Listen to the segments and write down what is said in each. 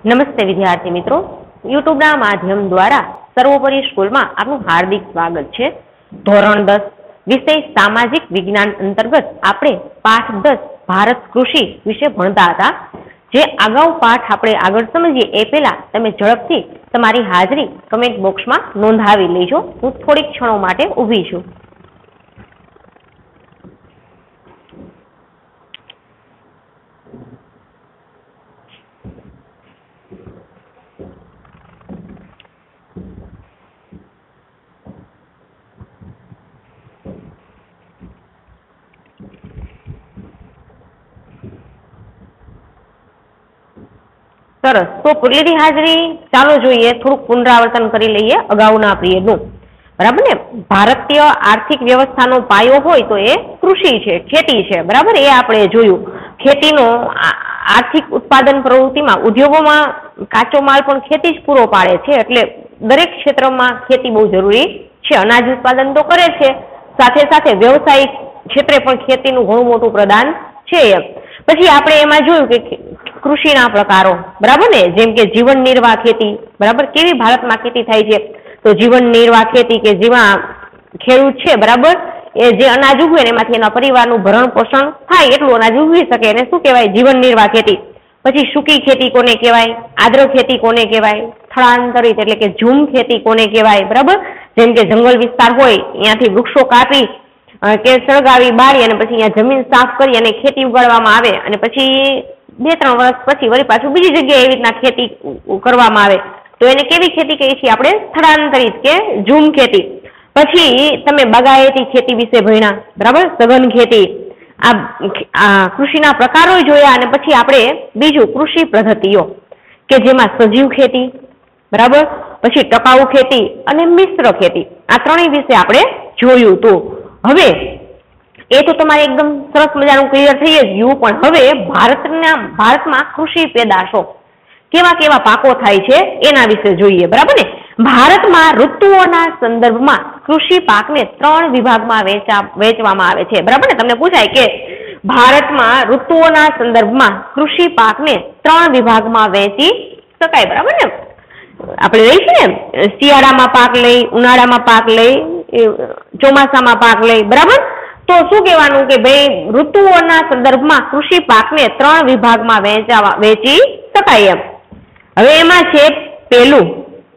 નમસ્તે વિદ્યાર્થી મિત્રો, યુટ્યુબના માધ્યમ દ્વારા સર્વોપરી સ્કૂલમાં આપનું હાર્દિક સ્વાગત છે। ધોરણ 10 વિષય સામાજિક વિજ્ઞાન અંતર્ગત આપણે પાઠ 10 ભારત કૃષિ વિશે ભણતા હતા। જે અગાઉ પાઠ આપણે આગળ સમજીએ એ પહેલા તમે ઝડપથી તમારી હાજરી કમેન્ટ બોક્સમાં નોંધાવી લેજો। હું થોડીક ક્ષણો માટે ઊભી છું। સરસ, તો પૂરી હાજરી ચાલો જોઈએ, થોડુંક પુનરાવર્તન કરી લઈએ અગાઉના પીરિયડનું, બરાબર ને। ભારતીય આર્થિક વ્યવસ્થાનો પાયો હોય તો એ કૃષિ છે, ખેતી છે, બરાબર। એ આપણે જોયું। ખેતીનો આર્થિક ઉત્પાદન પ્રવૃત્તિમાં ઉદ્યોગોમાં કાચો માલ પણ ખેતી જ પૂરો પાડે છે, એટલે દરેક ક્ષેત્રમાં ખેતી બહુ જરૂરી છે। અનાજ ઉત્પાદન તો કરે છે, સાથે સાથે વ્યવસાયિક ક્ષેત્રે પણ ખેતીનું ઘણું મોટું પ્રદાન છે। પછી આપણે એમાં જોયું કે કૃષિના પ્રકારો, બરાબર ને, જેમ કે જીવન નિર્વાહ ખેતી, બરાબર, કેવી ભારતમાં ખેતી થાય છે તો જીવન નિર્વાહ ખેતી કે જેમાં ખેડૂત છે, બરાબર, એ જે અનાજ ઉગવે ને એમાંથી એના પરિવારનું ભરણ પોષણ થાય એટલું અનાજ ઉગવી શકે એને શું કહેવાય? જીવન નિર્વાહ ખેતી। પછી સૂકી ખેતી કોને કહેવાય? આદ્ર ખેતી કોને કહેવાય? સ્થળાંતરિત એટલે કે ઝૂમ ખેતી કોને કહેવાય? બરાબર, જેમ કે જંગલ વિસ્તાર હોય ત્યાંથી વૃક્ષો કાપી કે સળગાવી બાળી અને પછી અહીંયા જમીન સાફ કરી અને ખેતી ઉગાડવામાં આવે અને પછી 2-3 વર્ષ પછી વળી પાછું બીજી જગ્યાએ એવી રીતના ખેતી કરવામાં આવે તો એને કેવી ખેતી કહીએ છીએ આપણે? સ્થળાંતરિત કે ઝૂમ ખેતી। પછી તમે બાગાયતી ખેતી વિશે ભણ્યા, બરાબર, સઘન ખેતી। આ કૃષિના પ્રકારો જોયા અને પછી આપણે બીજું કૃષિ પદ્ધતિઓ કે જેમાં સજીવ ખેતી, બરાબર, પછી ટકાઉ ખેતી અને મિશ્ર ખેતી, આ ત્રણેય વિશે આપણે જોયું હતું। હવે એ તો તમારે એકદમ સરસ મજાનું ક્લિયર થઈ જ ગયું, પણ હવે ભારતમાં કૃષિ પેદાશો કેવા કેવા પાકો થાય છે એના વિશે જોઈએ, બરાબર ને। ભારતમાં ઋતુઓના સંદર્ભમાં કૃષિ પાકને 3 વિભાગમાં વહેંચવામાં આવે છે, બરાબર ને। તમને પૂછાય કે ભારતમાં ઋતુઓના સંદર્ભમાં કૃષિ પાકને 3 વિભાગમાં વહેંચી શકાય, બરાબર ને। આપણે લઈ છે ને, શિયાળામાં પાક લઈ, ઉનાળામાં પાક લઈ, ચોમાસામાં પાક લઈ, બરાબર। તો શું કહેવાનું કે ભાઈ ઋતુઓના સંદર્ભમાં કૃષિ પાકને 3 વિભાગમાં વહેંચી શકાય એમ। હવે એમાં છે પહેલું,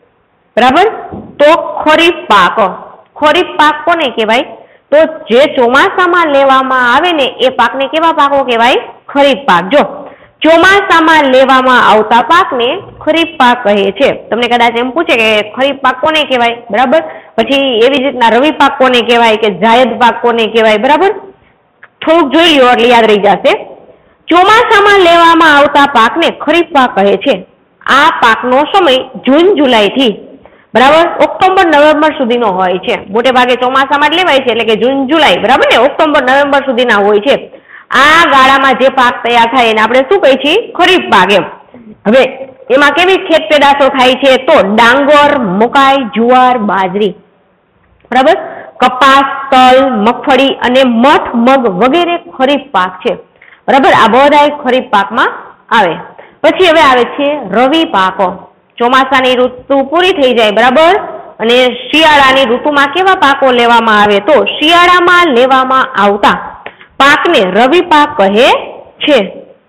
બરાબર, તો ખરીફ પાક। ખરીફ પાક કોને કહેવાય? તો જે ચોમાસામાં લેવામાં આવે ને એ પાકને કેવા પાકો કહેવાય? ખરીફ પાક। જો ચોમાસામાં લેવામાં આવતા પાકને ખરીફ પાક કહે છે। તમને કદાચ એમ પૂછે કે ખરીફ પાક કોને કહેવાય, બરાબર, પછી એવી જ રીતના રવિ પાક કોને કહેવાય કે જાયદ પાક કોને કહેવાય, બરાબર, થોડુંક જોઈ લો એટલે યાદ રહી જશે। ચોમાસામાં લેવામાં આવતા પાકને ખરીફ પાક કહે છે। આ પાકનો સમય જૂન જુલાઈ થી, બરાબર, ઓક્ટોબર નવેમ્બર સુધીનો હોય છે। મોટે ભાગે ચોમાસામાં જ લેવાય છે, એટલે કે જૂન જુલાઈ, બરાબર ને, ઓક્ટોબર નવેમ્બર સુધીના હોય છે। આ ગાળામાં જે પાક તૈયાર થાય એને આપણે શું કહીએ છીએ? ખરીફ પાક એમ। હવે એમાં કેવી ખેત પેદાશો થાય છે? તો ડાંગર, મકાઈ, જુવાર, બાજરી, બરાબર, કપાસ, તલ, મગફળી અને મઠ, મગ વગેરે ખરીફ પાક છે, બરાબર। આ બધા ખરીફ પાકમાં આવે। પછી હવે આવે છે રવિ પાકો। ચોમાસાની ઋતુ પૂરી થઈ જાય, બરાબર, અને શિયાળાની ઋતુમાં કેવા પાકો લેવામાં આવે? તો શિયાળામાં લેવામાં આવતા પાકને રવિ પાક કહે છે।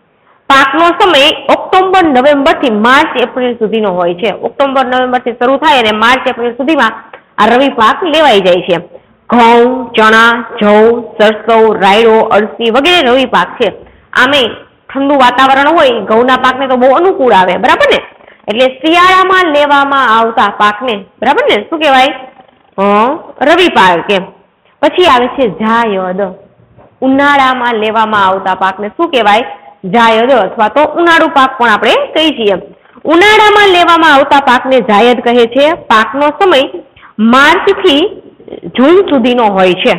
પાકનો સમય ઓક્ટોબર નવેમ્બર થી માર્ચ એપ્રિલ સુધીનો હોય છે। ઓક્ટોબર નવેમ્બર થી શરૂ થાય અને માર્ચ એપ્રિલ સુધીમાં આ રવિ પાક લેવાઈ જાય છે। ઘઉં, ચણા, જવ, સરસવ, રાયડો, અળસી વગેરે રવિ પાક છે। આમે ઠંડુ વાતાવરણ હોય ઘઉંના પાકને તો બહુ અનુકૂળ આવે, બરાબર ને, એટલે શિયાળામાં લેવામાં આવતા પાકને, બરાબર ને, શું કહેવાય? રવિ પાક એમ। પછી આવે છે જાયદ। ઉનાળામાં લેવામાં આવતા પાકને શું કહેવાય? જાયદ અથવા તો ઉનાળુ પાક પણ આપણે કહી છીએ। ઉનાળામાં લેવામાં આવતા પાકને જાયદ કહે છે। પાકનો સમય માર્ચ થી જૂન સુધીનો હોય છે।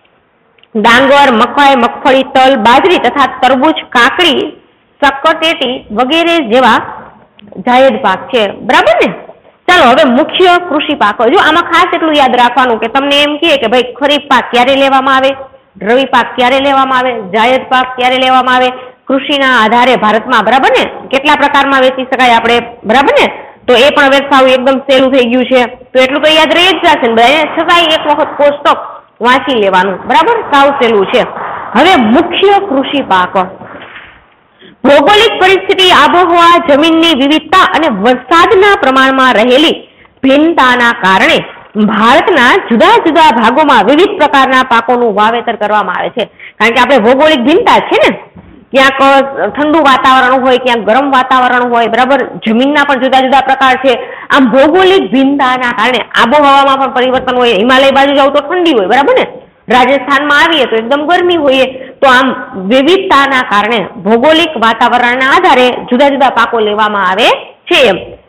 ડાંગર, મકાઈ, મગફળી, તલ, બાજરી તથા તરબૂચ, કાકડી, સક્કરટેટી વગેરે જેવા જાયદ પાક છે, બરાબર ને। ચાલો હવે મુખ્ય કૃષિ પાકો, જો આમાં ખાસ એટલું યાદ રાખવાનું કે તમને એમ કહે કે ભાઈ ખરીફ પાક ક્યારે લેવામાં આવે, રવિ પાક ક્યારે લેવામાં આવે, જાયદ પાક ક્યારે લેવામાં આવે, કૃષિના આધારે ભારતમાં, બરાબર ને, કેટલા પ્રકારમાં વેચી શકાય આપણે, બરાબર ને, તો એ પણ હવે સાવ એકદમ સહેલું થઈ ગયું છે. તો એટલું તો યાદ રહી જ જશે ને બધા, છતાંય એક વખત કોષ્ટક વાંચી લેવાનું, બરાબર, સાવ સહેલું છે. હવે મુખ્ય કૃષિ પાક. ભૌગોલિક પરિસ્થિતિ, આબોહવા, જમીનની વિવિધતા અને વરસાદના પ્રમાણમાં રહેલી ભિન્નતાના કારણે ભારતના જુદા જુદા ભાગોમાં વિવિધ પ્રકારના પાકોનું વાવેતર કરવામાં આવે છે. કારણ કે આપણે ભૌગોલિક ભિન્નતા છે ને, ક્યાંક ઠંડુ વાતાવરણ હોય, ક્યાંક ગરમ વાતાવરણ હોય, બરાબર, જમીનના પણ જુદા જુદા પ્રકાર છે. આમ ભૌગોલિક ભિન્નતાના કારણે આબોહવામાં પણ પરિવર્તન હોય. હિમાલય બાજુ જાવ તો ઠંડી હોય, બરાબર ને, રાજસ્થાનમાં આવીએ તો એકદમ ગરમી હોય. તો આમ વિવિધતાના કારણે ભૌગોલિક વાતાવરણના આધારે જુદા જુદા પાકો લેવામાં આવે છે.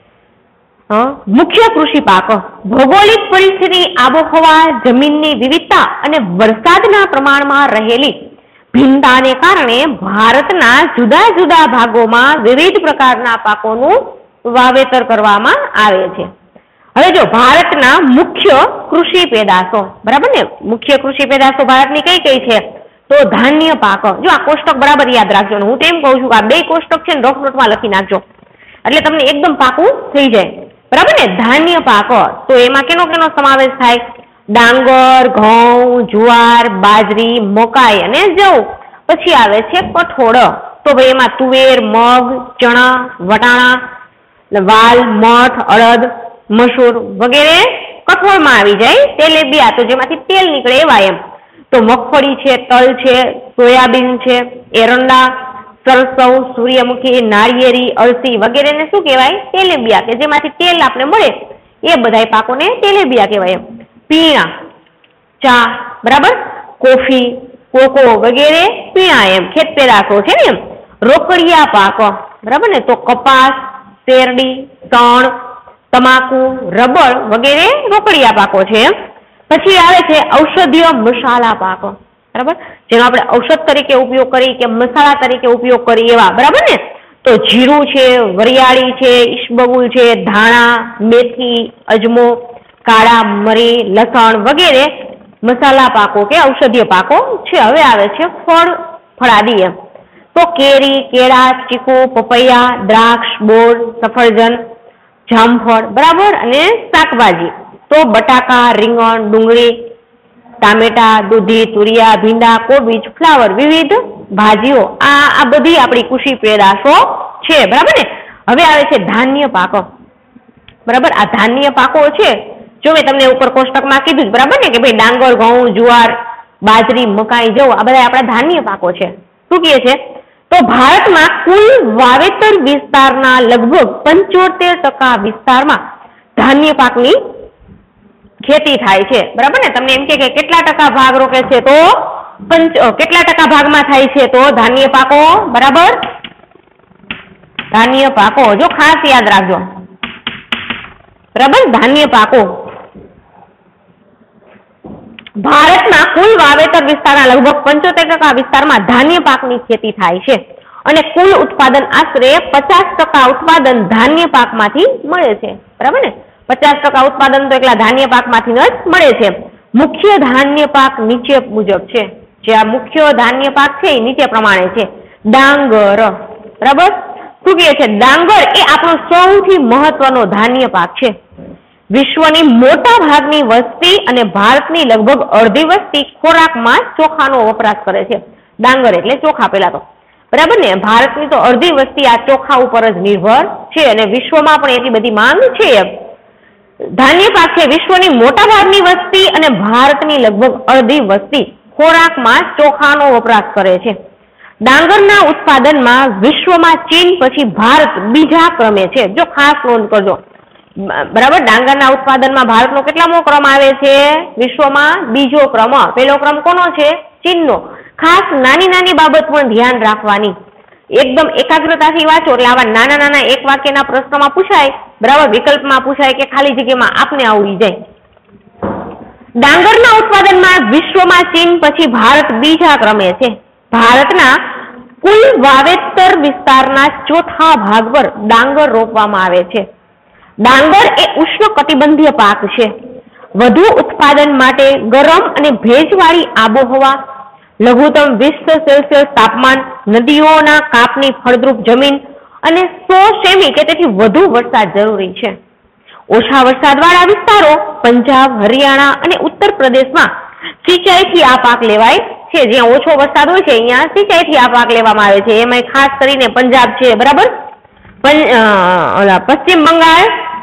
મુખ્ય કૃષિ પાક. ભૌગોલિક પરિસ્થિતિ, આબોહવા, જમીનની વિવિધતા અને વરસાદના પ્રમાણમાં રહેલી ભિન્નતાને કારણે ભારતના જુદા જુદા ભાગોમાં વિવિધ પ્રકારના પાકોનું વાવેતર કરવામાં આવે છે. હવે જો ભારતના મુખ્ય કૃષિ પેદાશો, બરાબર ને, મુખ્ય કૃષિ પેદાશો ભારતની કઈ કઈ છે? તો ધાન્ય પાક. જો આ કોષ્ટક બરાબર યાદ રાખજો. હું તેમ કહું છું કે આ બે કોષ્ટક છે ને રફ નોટમાં લખી નાખજો, એટલે તમને એકદમ પાકું થઈ જાય, બરાબર ને. ધાન્ય પાક, તો એમાં કેનો કેનો સમાવેશ થાય? ડાંગર, ઘઉં, જુવાર, બાજરી, મકાઈ અને જવ. પછી આવે છે કઠોળ. તો ભાઈ એમાં તુવેર, મગ, ચણા, વટાણા, વાલ, મઠ, અડદ, મસૂર વગેરે કઠોળમાં આવી જાય. તેલેબિયા, તો જેમાંથી તેલ નીકળે એવા એમ. તો મગફળી છે, તલ છે, સોયાબીન છે, એરંડા, સરસવ, સૂર્યમુખી, નાળિયેરી, અળસી વગેરેને શું કહેવાય? તેલેબિયા, કે જેમાંથી તેલ આપણે મળે એ બધાય પાકોને તેલેબિયા કહેવાય. પીણા, ચા, બરાબર, કોફી, કોકો વગેરે પીણા એમ ખેત પેદાશો છે ને એમ. રોકડિયા પાક, બરાબર ને, તો કપાસ, શેરડી, તણ, તમાકુ, રબર વગેરે રોકડિયા પાકો છે એમ. પછી આવે છે ઔષધીય મસાલા પાક, બરાબર, જેનો આપણે ઔષધ તરીકે ઉપયોગ કરી કે મસાલા તરીકે ઉપયોગ કરી એવા, બરાબર ને. તો જીરું છે, વરિયાળી છે, ઈસબગુલ છે, ધાણા, મેથી, અજમો, કાળા મરી, લસણ વગેરે મસાલા પાકો કે ઔષધીય પાકો છે. હવે આવે છે ફળાદી એમ. તો કેરી, કેળા, ચીકુ, પપૈયા, દ્રાક્ષ, બોર, સફરજન, જામફળ, બરાબર, અને શાકભાજી. તો બટાકા, રીંગણ, ડુંગળી, ટામેટા, દૂધી, તુરિયા, ભીંડા, કોબીજ, ફ્લાવર, વિવિધ ભાજીઓ. આ બધી આપણી કૃષિ પેદાશો છે, બરાબર ને. હવે આવે છે ધાન્ય પાકો, બરાબર. આ ધાન્ય પાકો છે, જો મેં તમને ઉપર કોષ્ટકમાં કીધું, બરાબર ને, કે ભાઈ ડાંગર, ઘઉં, જુવાર, બાજરી, મકાઈ, જવ આ બધા આપણા ધાન્ય પાકો છે. શું કહે છે? તો ભારતમાં કુલ વાવેતર વિસ્તારના લગભગ 75% વિસ્તારમાં ધાન્ય પાકની ખેતી થાય છે, બરાબર ને. તમને એમ કે કેટલા ટકા ભાગ રોકે છે? તો કેટલા ટકા ભાગમાં થાય છે? તો ધાન્ય પાકો, બરાબર, ધાન્ય પાકો. જો ખાસ યાદ રાખજો, બરાબર, ધાન્ય પાકો. ભારતના કુલ વાવેતર વિસ્તારના લગભગ 75% વિસ્તારમાં ધાન્ય પાકની ખેતી થાય છે અને કુલ ઉત્પાદન આશરે 50% ઉત્પાદન ધાન્ય પાકમાંથી મળે છે, બરાબર ને. 50% ઉત્પાદન તો એકલા ધાન્ય પાકમાંથી જ મળે છે. મુખ્ય ધાન્ય પાક નીચે મુજબ છે. જે આ મુખ્ય ધાન્ય પાક છે એ નીચે પ્રમાણે છે. ડાંગર, બરાબર. શું કહે છે? ડાંગર એ આપણો સૌથી મહત્વનો ધાન્ય પાક છે. વિશ્વની મોટા ભાગની વસ્તી અને ભારતની લગભગ અડધી વસ્તી ખોરાકમાં ચોખાનો વપરાશ કરે છે. ડાંગર એટલે ચોખા પેલા તો, બરાબર ને. ભારતની તો અડધી વસ્તી આ ચોખા ઉપર જ નિર્ભર છે અને વિશ્વમાં પણ એટલી બધી માંગ છે. ધાન્ય પાક છે. વિશ્વની મોટા ભાગની વસ્તી અને ભારતની લગભગ અડધી વસ્તી ખોરાકમાં ચોખાનો વપરાશ કરે છે. ડાંગરના ઉત્પાદનમાં વિશ્વમાં ચીન પછી ભારત બીજા ક્રમે છે. જો ખાસ નોંધ કરજો, બરાબર. ડાંગરના ઉત્પાદનમાં ભારતનો કેટલામો ક્રમ આવે છે? વિશ્વમાં બીજો ક્રમ. પહેલો ક્રમ કોનો છે? ચીનનો. ખાસ નાની નાની બાબત પણ ધ્યાન રાખવાની, એકદમ એકાગ્રતાથી વાંચો એટલે આવા નાના નાના એક વાક્યના પ્રશ્નમાં પૂછાય, બરાબર, વિકલ્પમાં પૂછાય કે ખાલી જગ્યામાં આપને આવડી જાય. ડાંગરના ઉત્પાદનમાં વિશ્વમાં ચીન પછી ભારત બીજા ક્રમે છે. ભારતના કુલ વાવેતર વિસ્તારના ચોથા ભાગ પર ડાંગર રોપવામાં આવે છે. ડાંગર એ ઉષ્ણકટિબંધીય પાક છે. વધુ ઉત્પાદન માટે ગરમ અને ભેજવાળી આબોહવા, લઘુત્તમ 20 સેલ્સિયસ તાપમાન, નદીઓના કાપની ફળદ્રુપ જમીન અને 100 સેમી કે તેથી વધુ વરસાદ જરૂરી છે. ઓછા વરસાદવાળા વિસ્તારો પંજાબ, હરિયાણા અને ઉત્તર પ્રદેશમાં સિંચાઈથી આ પાક લેવાય છે. જ્યાં ઓછો વરસાદ હોય છે અહીંયા સિંચાઈથી આ પાક લેવામાં આવે છે. એમાં ખાસ કરીને પંજાબ છે, બરાબર. પશ્ચિમ બંગાળ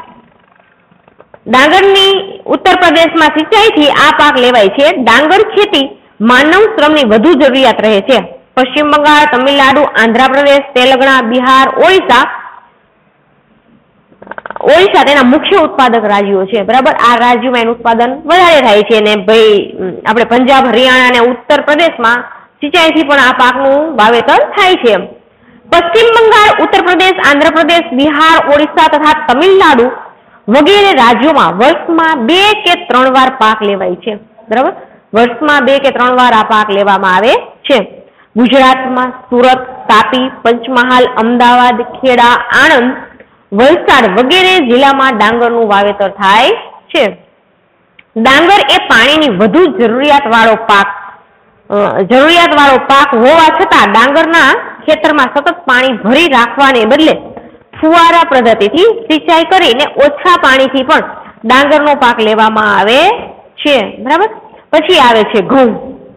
ડાંગરની ઉત્તર પ્રદેશમાં સિંચાઈથી આ પાક લેવાય છે. ડાંગર ખેતી માનવ શ્રમની વધુ જરૂરિયાત રહે છે. પશ્ચિમ બંગાળ, તમિલનાડુ, આંધ્રપ્રદેશ, તેલંગાણા, બિહાર, ઓડિશા તેના મુખ્ય ઉત્પાદક રાજ્યો છે, બરાબર. આ રાજ્યોમાં એનું ઉત્પાદન વધારે થાય છે. અને ભાઈ આપણે પંજાબ, હરિયાણા અને ઉત્તર પ્રદેશમાં સિંચાઈથી પણ આ પાકનું વાવેતર થાય છે. પશ્ચિમ બંગાળ, ઉત્તર પ્રદેશ, આંધ્રપ્રદેશ, બિહાર, ઓડિશા તથા તમિલનાડુ વગેરે રાજ્યોમાં વર્ષમાં 2 કે 3 વાર પાક લેવાય છે, બરાબર. વર્ષમાં 2 કે 3 વાર આ પાક લેવામાં આવે છે. ગુજરાતમાં સુરત, તાપી, પંચમહાલ, અમદાવાદ, ખેડા, આણંદ, વલસાડ વગેરે જિલ્લામાં ડાંગરનું વાવેતર થાય છે. ડાંગર એ પાણીની વધુ જરૂરિયાતવાળો પાક હોવા છતાં ડાંગરના ખેતરમાં સતત પાણી ભરી રાખવાને બદલે ફુવારા પદ્ધતિથી સિંચાઈ કરીને ઓછા પાણીથી પણ ડાંગરનો પાક લેવામાં આવે છે, બરાબર. પછી આવે છે ઘઉં.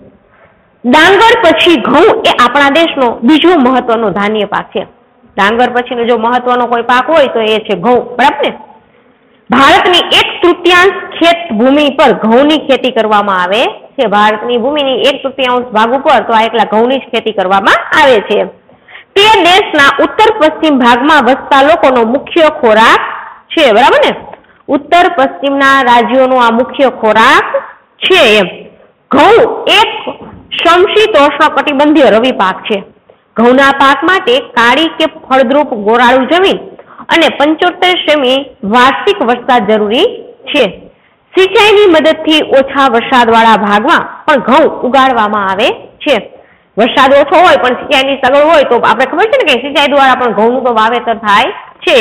ડાંગર પછી ઘઉં એ આપણા દેશનો બીજો મહત્વનો ધાન્ય પાક છે. ડાંગર પછીનો જો મહત્વનો કોઈ પાક હોય તો એ છે ઘઉં, બરાબર ને. ભારતની 1/3 ખેત ભૂમિ પર ઘઉંની ખેતી કરવામાં આવે છે. ભારતની ભૂમિની 1/3 ભાગ ઉપર તો આ એકલા ઘઉંની જ ખેતી કરવામાં આવે છે. તે દેશના ઉત્તર પશ્ચિમ ભાગમાં વસતા લોકોનો મુખ્ય ખોરાક છે, બરાબર ને. ઉત્તર પશ્ચિમના રાજ્યોનો આ મુખ્ય ખોરાક છે. ઘઉં એક સમશીતોષ્ણ કટિબંધીય રવિ પાક છે. ઘઉંના પાક માટે કાળી કે ફળદ્રુપ ગોરાળુ જમીન અને 75 સેમી વાર્ષિક વરસાદ જરૂરી છે. સિંચાઈની મદદથી ઓછા વરસાદવાળા ભાગમાં પણ ઘઉં ઉગાડવામાં આવે છે. વરસાદ ઓછો હોય પણ સિંચાઈની સગવડ હોય તો આપણે ખબર છે ને કે સિંચાઈ દ્વારા પણ ઘઉંનું તો વાવેતર થાય છે.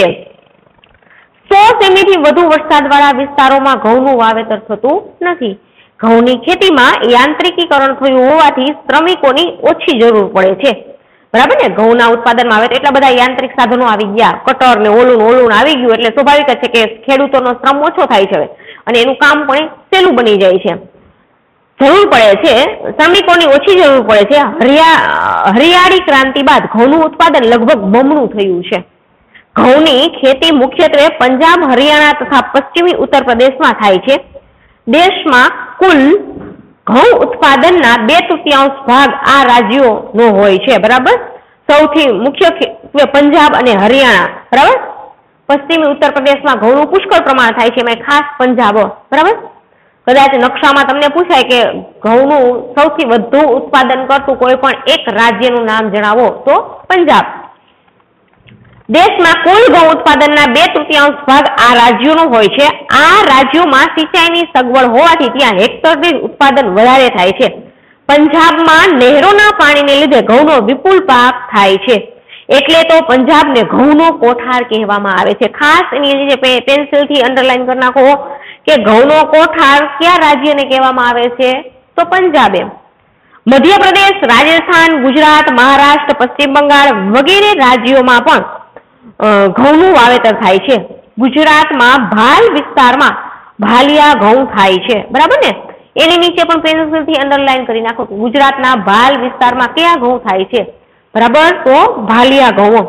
100 સેમીથી વધુ વરસાદવાળા વિસ્તારોમાં ઘઉંનું વાવેતર થતું નથી. ઘઉંની ખેતીમાં યાંત્રિકીકરણ થયું હોવાથી શ્રમિકોની ઓછી જરૂર પડે છે, બરાબર ને. ઘઉંના ઉત્પાદનમાં આવે તો એટલા બધા યાંત્રિક સાધનો આવી ગયા, કટર ને ઓલું આવી ગયું, એટલે સ્વાભાવિક છે કે ખેડૂતોનો શ્રમ ઓછો થાય છે અને એનું કામ પણ સહેલું બની જાય છે. જરૂર પડે છે, શ્રમિકોની ઓછી જરૂર પડે છે. હરિયાળી ક્રાંતિ બાદ ઘઉંનું ઉત્પાદન લગભગ બમણું થયું છે. ઘઉંની ખેતી મુખ્યત્વે પંજાબ, હરિયાણા તથા પશ્ચિમી ઉત્તર પ્રદેશમાં થાય છે. દેશમાં કુલ ઘઉં ઉત્પાદનના 2/3 ભાગ આ રાજ્યોનો હોય છે, બરાબર. સૌથી મુખ્ય પંજાબ અને હરિયાણા, બરાબર. પશ્ચિમી ઉત્તર પ્રદેશમાં ઘઉંનું પુષ્કળ પ્રમાણ થાય છે, એમાં ખાસ પંજાબ, બરાબર. કદાચ નકશામાં તમને પૂછાય કે ઘઉંનું સૌથી વધુ ઉત્પાદન કરતું કોઈ પણ એક રાજ્યનું નામ જણાવો તો પંજાબ. દેશમાં કુલ ઘઉં ઉત્પાદનના 2/3 ભાગ આ રાજ્યોનો હોય છે. આ રાજ્યોમાં સિંચાઈની સગવડ હોવાથી ત્યાં હેક્ટર દીઠ ઉત્પાદન વધારે થાય છે. પંજાબમાં નહેરોના પાણીને લીધે ઘઉંનો વિપુલ પાક થાય છે, એટલે તો પંજાબને ઘઉંનો કોઠાર કહેવામાં આવે છે. ખાસ એની જે પેન્સિલથી અંડરલાઈન કરી નાખો કે ઘઉંનો કોઠાર કયા રાજ્યને કહેવામાં આવે છે તો પંજાબ. મધ્યપ્રદેશ, રાજસ્થાન, ગુજરાત, મહારાષ્ટ્ર, પશ્ચિમ બંગાળ વગેરે રાજ્યોમાં પણ ઘઉંનું વાવેતર થાય છે. ગુજરાતમાં ભાલ વિસ્તારમાં ભાલિયા ઘઉં થાય છે, બરાબર ને. એની નીચે પણ પેન્સિલથી અંડરલાઈન કરી નાખો કે ગુજરાતના ભાલ વિસ્તારમાં કયા ઘઉં થાય છે, બરાબર, તો ભાલિયા ઘઉં.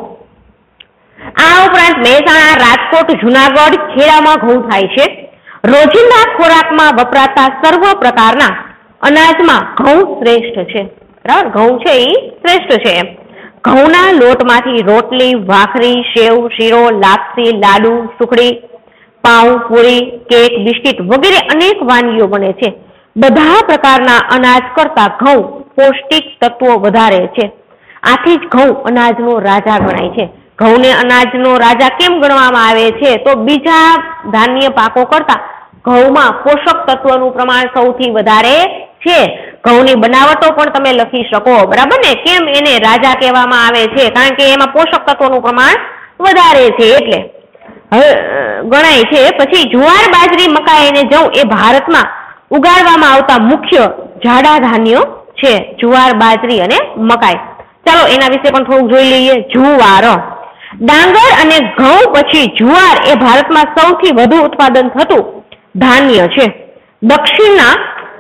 આ ઉપરાંત મહેસાણા, રાજકોટ, જુનાગઢ, ખેડામાં ઘઉં થાય છે. રોજિંદા ખોરાકમાં વપરાતા સર્વ પ્રકારના અનાજમાં ઘઉં શ્રેષ્ઠ છે, બરાબર. ઘઉં છે એ શ્રેષ્ઠ છે. ઘઉંના લોટમાંથી રોટલી, ભાખરી, સેવ, શીરો, લાપસી, લાડુ, સુખડી, પાઉં, પૂરી, કેક, બિસ્કિટ વગેરે અનેક વાનગીઓ બને છે. બધા પ્રકારના અનાજ કરતા ઘઉં પૌષ્ટિક તત્વો વધારે છે. આથી જ ઘઉં અનાજનો રાજા ગણાય છે. ઘઉંને અનાજનો રાજા કેમ ગણવામાં આવે છે તો બીજા ધાન્ય પાકો કરતા ઘઉંમાં પોષક તત્વોનું પ્રમાણ સૌથી વધારે છે. ઘઉંની બનાવટો પણ તમે લખી શકો, બરાબર ને. કેમ એને રાજા કહેવામાં આવે છે? કારણ કે એમાં પોષક તત્વોનું પ્રમાણ વધારે છે એટલે હવે ગણાય છે. પછી જુવાર, બાજરી, મકાઈ અને જવ એ ભારતમાં ઉગાડવામાં આવતા મુખ્ય જાડા ધાન્યો છે. જુવાર, બાજરી અને મકાઈ. ચાલો એના વિશે પણ થોડુંક જોઈ લઈએ. જુવાર. ડાંગર અને ઘઉં પછી જુવાર એ ભારતમાં સૌથી વધુ ઉત્પાદન થતું ધાન્ય છે. દક્ષિણના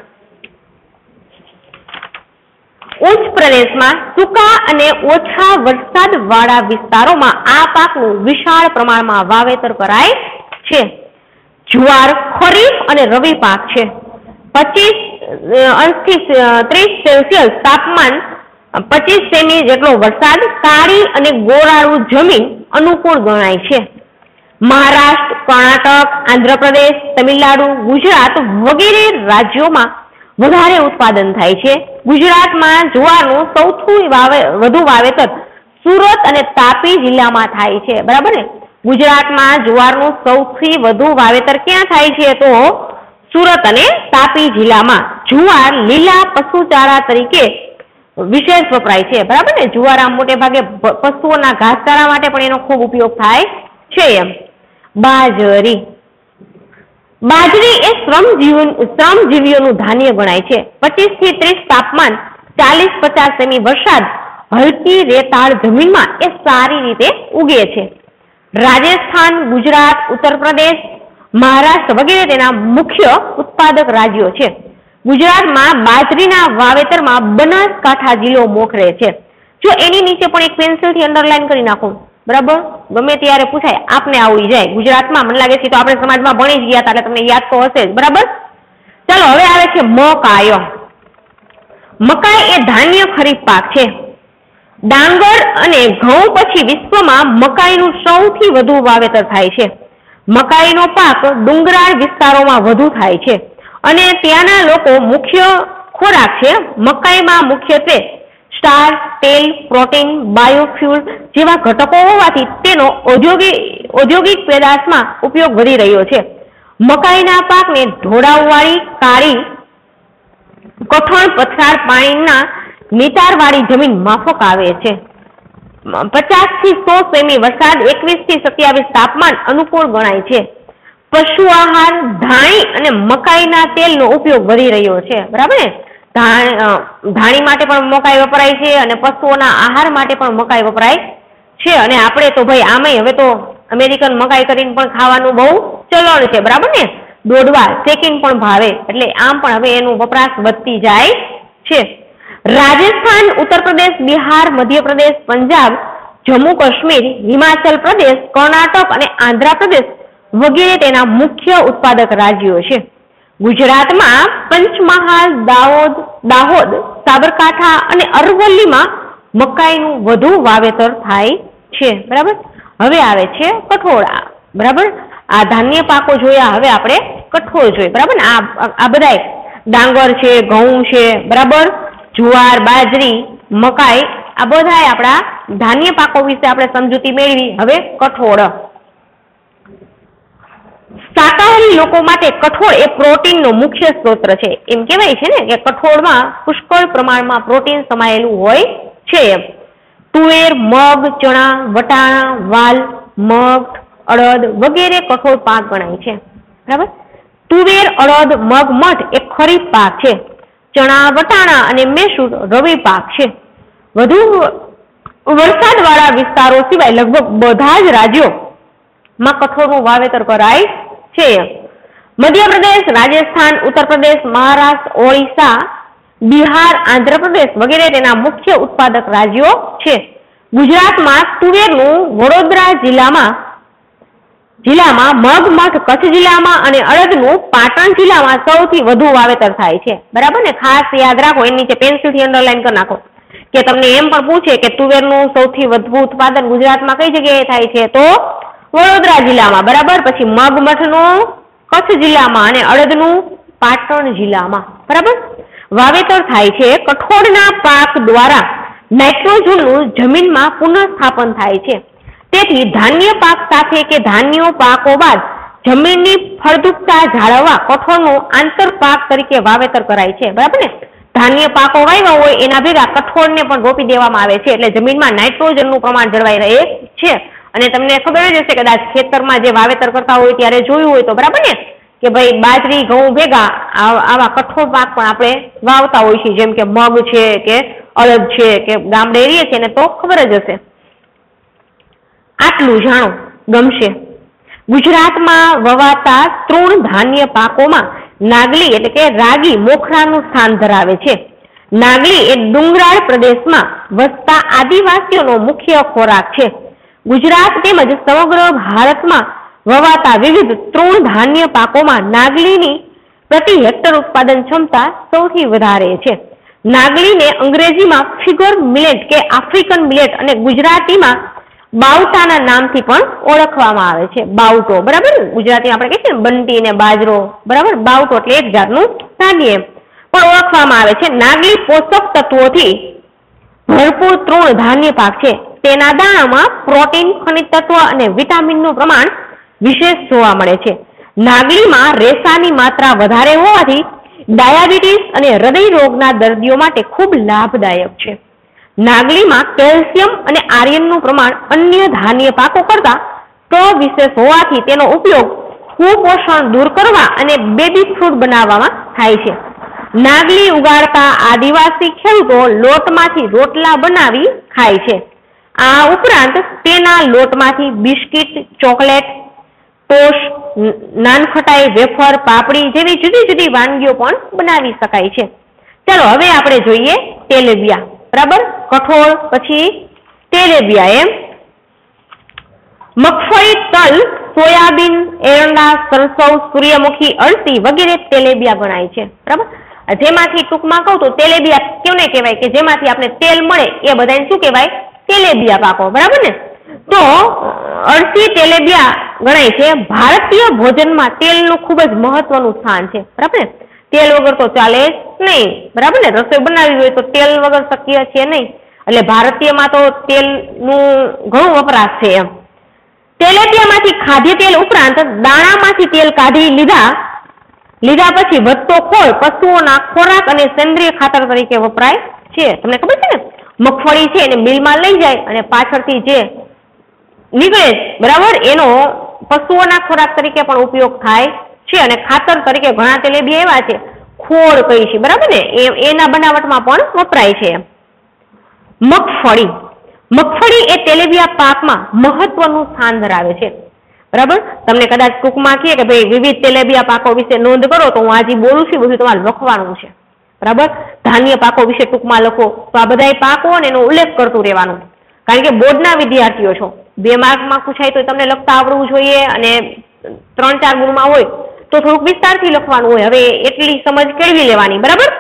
ઉચ્ચ પ્રદેશમાં સૂકા અને ઓછા વરસાદ વાળા વિસ્તારોમાં આ પાકનું વિશાળ પ્રમાણમાં વાવેતર કરાય છે. જુવાર ખરીફ અને રવિ પાક છે. 25 થી 30 સેલ્સિયસ તાપમાન, 25 સેમી જેટલો વરસાદ, કાળી અને ગોરાળુ જમીન અનુકૂળ ગણાય છે. મહારાષ્ટ્ર, કર્ણાટક, આંધ્રપ્રદેશ, તમિલનાડુ, ગુજરાત વગેરે રાજ્યોમાં વધારે ઉત્પાદન થાય છે. ગુજરાતમાં જુવારનું સૌથી વધુ વાવેતર સુરત અને તાપી જિલ્લામાં થાય છે. બરાબર ને? ગુજરાતમાં જુવારનું સૌથી વધુ વાવેતર ક્યાં થાય છે? તો સુરત અને તાપી જિલ્લામાં. જુવાર લીલા પશુચારા તરીકે વિશેષ વપરાય છે. બરાબર ને? જુવાર આમ મોટે ભાગે પશુઓના ઘાસચારા માટે પણ એનો ખૂબ ઉપયોગ થાય છે. એમ બાજરી. બાજરી એ શ્રમજીવીઓનું ધાન્ય ગણાય છે. 25 થી 30 તાપમાન, 40-50 સેમી વરસાદ, હલકી રેતાળ જમીનમાં એ સારી રીતે ઉગે છે. રાજસ્થાન, ગુજરાત, ઉત્તર પ્રદેશ, મહારાષ્ટ્ર વગેરે તેના મુખ્ય ઉત્પાદક રાજ્યો છે. ગુજરાતમાં બાજરીના વાવેતરમાં બનાસકાંઠા જિલ્લો મોખરે છે. જો એની નીચે પણ એક પેન્સિલથી અંડરલાઈન કરી નાખો, બરાબર, ગમે ત્યારે પૂછાય, આપને આવડી જાય. ગુજરાતમાં મને લાગે છે તો આપણે સમાજમાં ભણી જ ગયા હતા એટલે તમને યાદ તો હશે જ. બરાબર. ચાલો હવે આવે છે મકાઈ. મકાઈ એ ધાન્ય ખરીફ પાક છે. ડાંગર અને ઘઉં પછી વિશ્વમાં મકાઈનું સૌથી વધુ વાવેતર થાય છે. મકાઈનો પાક ડુંગરાળ વિસ્તારોમાં વધુ થાય છે અને ત્યાંના લોકો મુખ્ય ખોરાક છે. મકાઈમાં મુખ્યત્વે સ્ટાર્ચ, તેલ, પ્રોટીન, બાયોફ્યુલ જેવા ઘટકો હોવાથી તેનો ઔદ્યોગિક પેદાશમાં ઉપયોગ વધી રહ્યો છે. મકાઈના પાકને ઢોળાવવાળી, કાળી, કઠણ પથરાળ પાણીના નિતારવાળી જમીન માફક આવે છે. 50 થી 100 સેમી વરસાદ, 21 થી 27 તાપમાન અનુકૂળ ગણાય છે. પશુ આહાર, ધાણી અને મકાઈના તેલનો ઉપયોગ વધી રહ્યો છે. બરાબર ને? ધાણી માટે પણ મકાઈ વપરાય છે અને પશુઓના આહાર માટે પણ મકાઈ વપરાય છે. અને આપણે તો ભાઈ આમાંય હવે તો અમેરિકન મકાઈ કરીને પણ ખાવાનું બહુ ચલણ છે. બરાબર ને? દોડવા શેકીને પણ ભાવે, એટલે આમ પણ હવે એનું વપરાશ વધતી જાય છે. રાજસ્થાન, ઉત્તર પ્રદેશ, બિહાર, મધ્યપ્રદેશ, પંજાબ, જમ્મુ કાશ્મીર, હિમાચલ પ્રદેશ, કર્ણાટક અને આંધ્રપ્રદેશ વગેરે તેના મુખ્ય ઉત્પાદક રાજ્યો છે. ગુજરાતમાં પંચમહાલ, દાહોદ, સાબરકાંઠા અને અરવલ્લીમાં મકાઈનું વધુ વાવેતર થાય છે. બરાબર. હવે આવે છે કઠોળ. બરાબર. આ ધાન્ય પાકો જોયા, હવે આપણે કઠોળ જોઈએ. બરાબર ને? આ બધાય ડાંગર છે, ઘઉં છે, બરાબર, જુવાર, બાજરી, મકાઈ, આ બધા આપણા ધાન્ય પાકો વિશે આપણે સમજૂતી મેળવી. હવે કઠોળ. શાકાહારી લોકો માટે કઠોળ એ પ્રોટીનનો મુખ્ય સ્ત્રોત છે. એમ કહેવાય છે ને કે કઠોળમાં પુષ્કળ પ્રમાણમાં પ્રોટીન સમાયેલું હોય છે. તુવેર, મગ, ચણા, વટાણા, વાલ, મગ, અડદ વગેરે કઠોળ પાક ગણાય છે. બરાબર. તુવેર, અડદ, મગ, મઠ એ ખરીફ પાક છે. ચણા, વટાણા અને મેસૂર રવિ પાક છે. વધુ વરસાદવાળા વિસ્તારો સિવાય લગભગ બધા જ રાજ્યોમાં કઠોળનું વાવેતર કરાય છે. મધ્યપ્રદેશ, રાજસ્થાન, ઉત્તર પ્રદેશ, મહારાષ્ટ્ર, ઓડિશા, બિહાર, આંધ્રપ્રદેશ વગેરે તેના મુખ્ય ઉત્પાદક રાજ્યો છે. ગુજરાતમાં તુવેરનું વડોદરા જિલ્લામાં, મગ, મઠ કચ્છ જિલ્લામાં અને અડદનું પાટણ જિલ્લામાં સૌથી વધુ વાવેતર થાય છે. બરાબર ને? ખાસ યાદ રાખો, એની નીચે પેન્સિલથી અંડરલાઈન કરી નાખો કે તમને એમ પણ પૂછે કે તુવેરનું સૌથી વધુ ઉત્પાદન ગુજરાતમાં કઈ જગ્યાએ થાય છે? તો વડોદરા જિલ્લામાં. બરાબર. પછી મગ, મઠનું કચ્છ જિલ્લામાં અને અડદનું પાટણ જિલ્લામાં. બરાબર. વાવેતર થાય છે. કઠોળના પાક દ્વારા નાઇટ્રોજનનું જમીનમાં પુનઃસ્થાપન થાય છે. તેથી ધાન્ય પાક સાથે કે ધાન્ય પાકો બાદ જમીનની ફળદ્રુપતા જાળવવા કઠોળનું આંતર પાક તરીકે વાવેતર કરાય છે. બરાબર ને? ધાન્ય પાકો વાવ્યા હોય એના ભેગા કઠોળને પણ રોપી દેવામાં આવે છે, એટલે જમીનમાં નાઇટ્રોજનનું પ્રમાણ જળવાઈ રહે છે. અને તમને ખબર જ હશે કદાચ ખેતરમાં જે વાવેતર કરતા હોય ત્યારે જોયું હોય તો, બરાબર ને, કે ભાઈ બાજરી, ઘઉં ભેગા આવા કઠોળ પાક પણ આપણે વાવતા હોય છે, જેમ કે મગ છે કે અડદ છે કે ગામડે રહીએ છીએ ને તો ખબર જ હશે. આટલું જાણો ગમશે. ગુજરાતમાં વવાતા તૃણ ધાન્ય પાકોમાં નાગલી એટલે કે રાગી મોખરાનું સ્થાન ધરાવે છે. નાગલી એ ડુંગરાળ પ્રદેશમાં વસતા આદિવાસીઓનો મુખ્ય ખોરાક છે. ગુજરાત તેમજ સમગ્ર ભારતમાં વવાતા વિવિધ તૃણ ધાન્ય પાકોમાં નાગલીની પ્રતિ હેક્ટર ઉત્પાદન ક્ષમતા સૌથી વધારે છે. નાગલીને અંગ્રેજીમાં ફિગર મિલેટ કે આફ્રિકન મિલેટ અને ગુજરાતીમાં બાવટાના નામથી પણ ઓળખવામાં આવે છે. બાવટો, બરાબર, ગુજરાતીમાં આપણે કહીએ છીએ બંટી ને બાજરો, બરાબર, બાવટો એટલે એક જાતનું ધાન્ય પણ ઓળખવામાં આવે છે. નાગલી પોષક તત્વોથી ભરપૂર તૃણ ધાન્ય પાક છે. તેના દાણામાં પ્રોટીન, ખનિજ તત્વ અને વિટામિનનું પ્રમાણ વિશેષ જોવા મળે છે. નાગલીમાં રેસાની માત્રા વધારે હોવાથી ડાયાબિટીસ અને હૃદય રોગના દર્દીઓ માટે ખૂબ લાભદાયક છે. નાગલીમાં કેલ્શિયમ અને આયર્નનું પ્રમાણ અન્ય ધાન્ય પાકો કરતા વિશેષ હોવાથી તેનો ઉપયોગ કુપોષણ દૂર કરવા અને બેબી ફૂડ બનાવવામાં થાય છે. નાગલી ઉગાડતા આદિવાસી ખેડૂતો લોટમાંથી રોટલા બનાવી ખાય છે. આ ઉપરાંત તેના લોટમાંથી બિસ્કિટ, ચોકલેટ, ટોસ્ટ, નાનખટાઈ, વેફર, પાપડી જેવી જુદી જુદી વાનગીઓ પણ બનાવી શકાય છે. ચાલો હવે આપણે જોઈએ તેલીબિયા, બરાબર, કઠોળ પછી તેલીબિયા. એમ મગફળી, તલ, સોયાબીન, એરંડા, સરસવ, સૂર્યમુખી, અળસી વગેરે તેલીબિયા ગણાય છે. બરાબર, જેમાંથી ટૂંકમાં કહું તો તેલીબિયા કેને કહેવાય કે જેમાંથી આપણે તેલ મળે એ બધાને શું કહેવાય? તેલીબિયા પાકો, બરાબર ને. તો અળસી તેલીબિયા ગણાય છે. ભારતીય ભોજનમાં તેલનું ખૂબ જ મહત્વનું સ્થાન છે, બરાબર ને. તેલ વગર તો ચાલે નહીં, બરાબર ને. રસોઈ બનાવવી હોય તો તેલ વગર શક્ય છે નહીં, એટલે ભારતીયમાં તો તેલનું ઘણું વપરાશ છે. એમ તેલીબિયામાંથી ખાદ્ય તેલ ઉપરાંત દાણામાંથી તેલ કાઢી લીધા પછી વધતો ખોળ પશુઓના ખોરાક અને સેન્દ્રિય ખાતર તરીકે વપરાય છે. તમને ખબર છે ને, મગફળી છે એને મિલમાં લઈ જાય અને પાછળથી જે નીકળે, બરાબર, એનો પશુઓના ખોરાક તરીકે પણ ઉપયોગ થાય છે અને ખાતર તરીકે ઘણા તેલીબિયા એવા છે, ખોળ કહી છે, બરાબર ને, એના બનાવટમાં પણ વપરાય છે. મગફળી એ તેલીબિયા પાકમાં મહત્વનું સ્થાન ધરાવે છે. બરાબર, તમને કદાચ ટૂંકમાં કહે કે ભાઈ વિવિધ તેલીબિયા પાકો વિશે નોંધ કરો, તો હું આજે બોલું છું બધું તમારે લખવાનું છે. બરાબર, ધાન્ય પાકો વિશે ટૂંકમાં લખો તો આ બધા પાકો અને એનો ઉલ્લેખ કરતું રહેવાનું, કારણ કે બોર્ડના વિદ્યાર્થીઓ છો. 2 માર્કમાં પૂછાય તો તમને લખતા આવડવું જોઈએ અને 3-4 ગુણમાં હોય તો થોડુંક વિસ્તારથી લખવાનું હોય. હવે એટલી સમજ કેળવી લેવાની. બરાબર,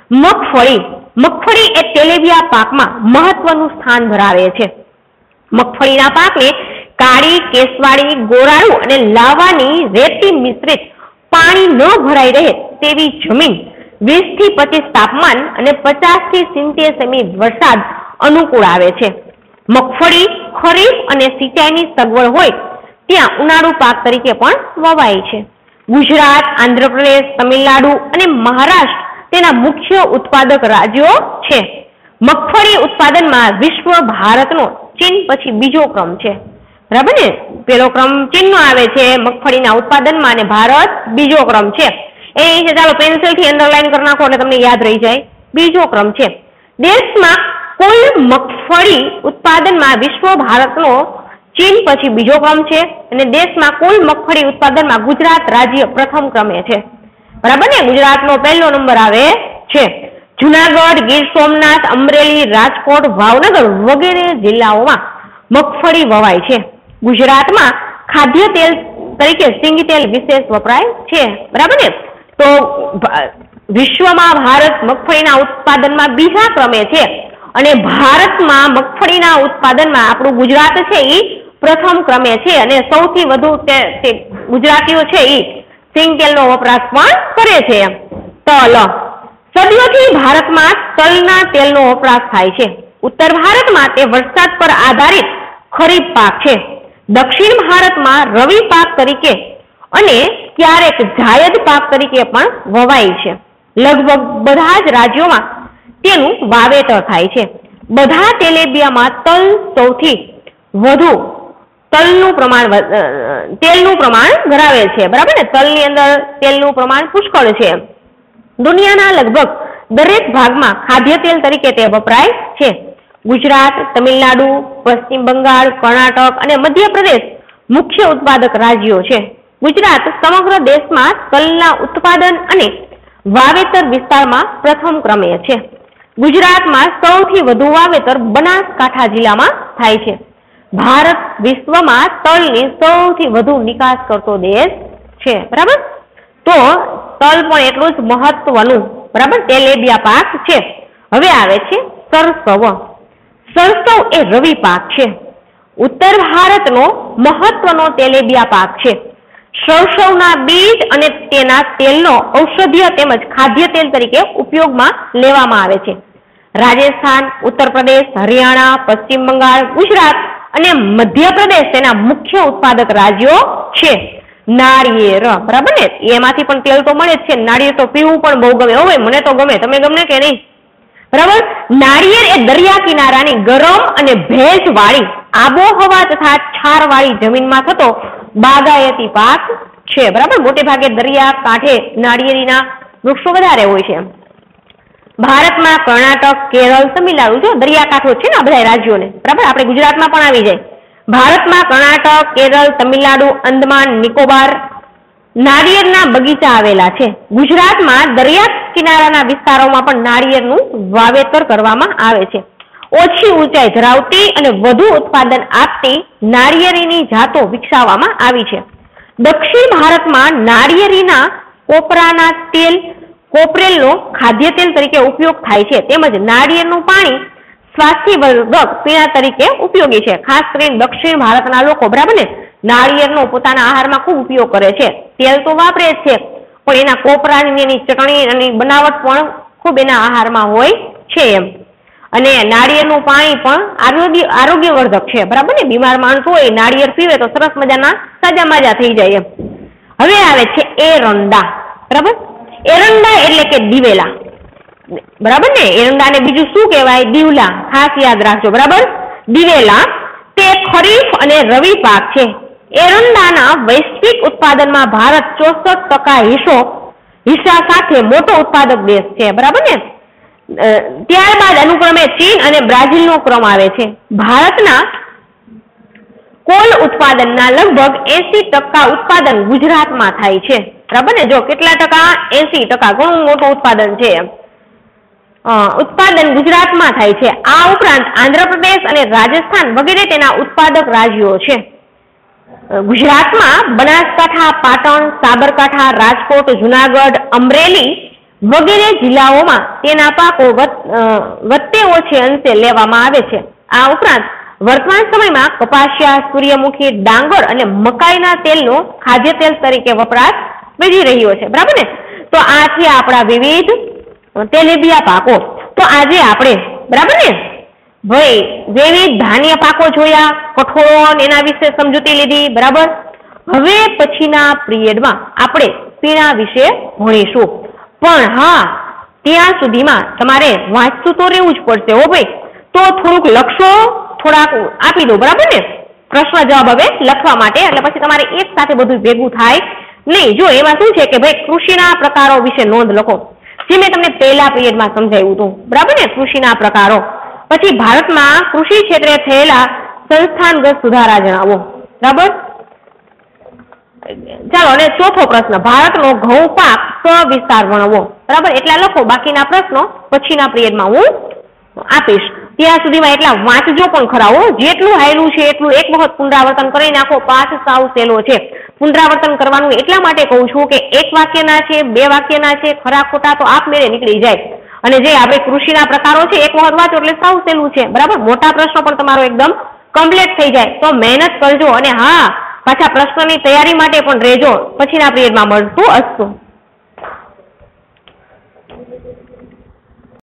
મગફળી એ તેલીબિયા પાકમાં મહત્વનું સ્થાન ધરાવે છે. મગફળીના પાકને કાળી, કેસવાળી, ગોરાળુ અને લાવાની રેતી મિશ્રિત પાણી ન ભરાઈ રહે તેવી જમીન, 20 થી 25 તાપમાન અને 50 થી 70 સેમી વરસાદ અનુકૂળ આવે છે. મગફળી ખરીફ અને સિંચાઈની સગવડ હોય ત્યાં ઉનાળુ પાક તરીકે પણ વવાય છે. ગુજરાત, આંધ્રપ્રદેશ, તમિલનાડુ અને મહારાષ્ટ્ર તેના મુખ્ય ઉત્પાદક રાજ્યો છે. મગફળી ઉત્પાદનમાં વિશ્વ ભારતનો ચીન પછી બીજો ક્રમ છે. બરાબર ને, પેલો ક્રમ ચીનનો આવે છે મગફળીના ઉત્પાદનમાં અને ભારત બીજો ક્રમ છે. એ છે, ચાલો પેન્સિલથી અંડરલાઈન કરી નાખો એટલે તમને યાદ રહી જાય. બીજો ક્રમ છે. દેશમાં કુલ મગફળી ઉત્પાદનમાં વિશ્વ ભારતનો ચીન પછી બીજો ક્રમ છે અને દેશમાં કુલ મગફળી ઉત્પાદનમાં ગુજરાત રાજ્ય પ્રથમ ક્રમે છે. બરાબર ને, ગુજરાતનો પહેલો નંબર આવે છે. જુનાગઢ, ગીર સોમનાથ, અમરેલી, રાજકોટ, ભાવનગર વગેરે જિલ્લાઓમાં મગફળી વવાય છે. ગુજરાતમાં ખાદ્ય તેલ તરીકે સિંગ તેલ વિશેષ વપરાય છે. બરાબર ને. તો વિશ્વમાં ભારત મગફળીના ઉત્પાદનમાં બીજા ક્રમે છે અને ભારતમાં મગફળીના ઉત્પાદનમાં આપણું ગુજરાત છે એ પ્રથમ ક્રમે છે અને સૌથી વધુ ગુજરાતીઓ છે એ સિંગ તેલનો વપરાશ પણ કરે છે. તલ, સદીઓથી ભારતમાં તલના તેલનો વપરાશ થાય છે. ઉત્તર ભારતમાં તે વરસાદ પર આધારિત ખરીફ પાક છે. દક્ષિણ ભારતમાં રવિ પાક તરીકે અને ક્યારેક જાયદ પાક તરીકે પણ વવાય છે. લગભગ બધા જ રાજ્યોમાં તેનું વાવેતર થાય છે. બધા તેલીબિયામાં તલ સૌથી વધુ તેલનું પ્રમાણ ધરાવે છે. બરાબર ને, તલની અંદર તેલનું પ્રમાણ પુષ્કળ છે. દુનિયાના લગભગ દરેક ભાગમાં ખાદ્ય તેલ તરીકે તે વપરાય છે. ગુજરાત, તમિલનાડુ, પશ્ચિમ બંગાળ, કર્ણાટક અને મધ્યપ્રદેશ મુખ્ય ઉત્પાદક રાજ્યો છે. ગુજરાત સમગ્ર દેશમાં તલના ઉત્પાદન અને વાવેતર વિસ્તારમાં પ્રથમ ક્રમે છે. ગુજરાતમાં સૌથી વધુ વાવેતર બનાસકાંઠા જિલ્લામાં થાય છે. ભારત વિશ્વમાં તલની સૌથી વધુ નિકાસ કરતો દેશ છે. બરાબર, તો તલ પણ એટલું જ મહત્વનું, બરાબર, તેલેબિયા પાક છે. હવે આવે છે સરસવ. સરસવ એ રવિ પાક છે. ઉત્તર ભારતનો મહત્વનો તેલેબિયા પાક છે. સરસવના બીજ અને તેના તેલનો ઔષધીય તેમજ ખાદ્ય તેલ તરીકે ઉપયોગમાં લેવામાં આવે છે. રાજસ્થાન, ઉત્તર પ્રદેશ, હરિયાણા, પશ્ચિમ બંગાળ, ગુજરાત અને મધ્યપ્રદેશ તેના મુખ્ય ઉત્પાદક રાજ્યો છે. નાળિયેર, બરાબર ને, એમાંથી પણ તેલ તો મળે જ છે. નાળિયેર તો પીવું પણ બહુ ગમે. હવે મને તો ગમે, તમે ગમે કે નહીં? બરાબર. નાળિયેર એ દરિયા કિનારાની ગરમ અને ભેજવાળી આબોહવા તથા છારવાળી જમીનમાં થતો બાગાયતી પાક છે. બરાબર, મોટે ભાગે દરિયા કાંઠે નાળિયેરીના વૃક્ષો વધારે હોય છે. ભારતમાં કર્ણાટક, કેરળ, તમિલનાડુ, જો દરિયાકાંઠો છે ને આ બધા રાજ્યોને, બરાબર, આપણે ગુજરાતમાં પણ આવી જાય. ભારતમાં કર્ણાટક, કેરળ, તમિલનાડુ, અંદમાન, નિકોબાર નાળિયેરના બગીચા આવેલા છે. ગુજરાતમાં દરિયા કિનારાના વિસ્તારોમાં પણ નાળિયેરનું વાવેતર કરવામાં આવે છે. ઓછી ઊંચાઈ ધરાવતી અને વધુ ઉત્પાદન આપતી નાળિયેરીની જાતો વિકસાવવામાં આવી છે. દક્ષિણ ભારતમાં નાળિયેરીના કોપરાના તેલ કોપરેલનો ખાદ્ય તેલ તરીકે ઉપયોગ થાય છે. તેમજ નાળિયેરનું પાણી સ્વાસ્થ્યવર્ધક પીણા તરીકે ઉપયોગી છે. ખાસ કરીને દક્ષિણ ભારતના લોકો, બરાબર ને, નાળિયેરનો પોતાના આહારમાં ખૂબ ઉપયોગ કરે છે. તેલ તો વાપરે જ છે, પણ એના કોપરાની એની ચટણી અને બનાવટ પણ ખૂબ એના આહારમાં હોય છે એમ. અને નાળિયેરનું પાણી પણ આરોગ્યવર્ધક છે. બરાબર ને, બીમાર માણસ હોય નાળિયેર પીવે તો સરસ મજાના સાજા માજા થઈ જાય એમ. હવે આવે છે એરંડા. બરાબર, એરંડા એટલે કે દિવેલા. બરાબર ને, એરંડાને બીજું શું કહેવાય? દીવલા. ખાસ યાદ રાખજો. બરાબર, દિવેલા તે ખરીફ અને રવિ પાક છે. એરંડાના વૈશ્વિક ઉત્પાદનમાં ભારત 64% હિસ્સા સાથે મોટો ઉત્પાદક દેશ છે. બરાબર ને, ત્યારબાદ અનુક્રમે ચીન અને બ્રાઝિલનો ક્રમ આવે છે. ભારતના કુલ ઉત્પાદનના લગભગ 80% ઉત્પાદન ગુજરાતમાં થાય છે. બરાબર ને, જો કેટલા ટકા? 80%. ઘણું મોટું ઉત્પાદન છે એમ. ઉત્પાદન ગુજરાતમાં થાય છે. આ ઉપરાંત આંધ્રપ્રદેશ અને રાજસ્થાન વગેરે તેના ઉત્પાદક રાજ્યો છે. ગુજરાતમાં બનાસકાંઠા, પાટણ, સાબરકાંઠા, રાજકોટ, જુનાગઢ, અમરેલી વગેરે જિલ્લાઓમાં તેના પાકો વત્તે ઓછે અંશે લેવામાં આવે છે. આ ઉપરાંત વર્તમાન સમયમાં કપાસિયા, સૂર્યમુખી, ડાંગર અને મકાઈના તેલનો ખાદ્ય તેલ તરીકે વપરાશ વધી રહ્યો છે. બરાબર ને, તો આ છે આપણા વિવિધ તેલેબિયા પાકો. તો આજે આપણે, બરાબર ને ભાઈ, વિવિધ ધાન્ય પાકો જોયા, કઠોળ એના વિશે સમજૂતી લીધી. બરાબર, હવે પછીના પિરિયડમાં આપણે પીણા વિશે ભણીશું. પણ હા, ત્યાં સુધીમાં તમારે વાંચતું તો રહેવું જ પડશે હો ભાઈ. તો થોડુંક લખશો, થોડાક આપી દો. બરાબર ને, પ્રશ્ન જવાબ હવે લખવા માટે, એટલે પછી તમારે એક સાથે બધું ભેગું થાય નહીં. જો એમાં શું છે કે ભાઈ, કૃષિના પ્રકારો વિશે નોંધ લખો, જે મેં તમને પહેલા પિરિયડમાં સમજાવ્યું હતું. બરાબર ને, કૃષિના પ્રકારો. પછી ભારતમાં કૃષિ ક્ષેત્રે થયેલા સંસ્થાનગત સુધારા જણાવો. બરાબર, ચાલો. અને ચોથો પ્રશ્ન, ભારતનો ઘઉં પાક સવિસ્તાર વર્ણવો. બરાબર, એટલા લખો. બાકીના પ્રશ્નો પછીના પિરિયડમાં હું આપીશ. ત્યાં સુધીમાં એટલા વાંચજો પણ ખરા હો. જેટલું હાયલું છે એટલું એક વખત પુનરાવર્તન કરી નાખો. પાઠ સાવ સહેલો છે. પુનરાવર્તન કરવાનું એટલા માટે કહું છું કે એક વાક્યના છે, બે વાક્યના છે, ખરા ખોટા તો આપમેળે નીકળી જાય. અને જે આપણે કૃષિના પ્રકારો છે એક વખત વાંચો એટલે સાવ સહેલું છે. બરાબર, મોટા પ્રશ્નો પણ તમારો એકદમ કમ્પ્લીટ થઈ જાય. તો મહેનત કરજો. અને હા, પાછા પ્રશ્નની તૈયારી માટે પણ રહેજો. પછીના પિરિયડમાં મળશું. અસ્તુ.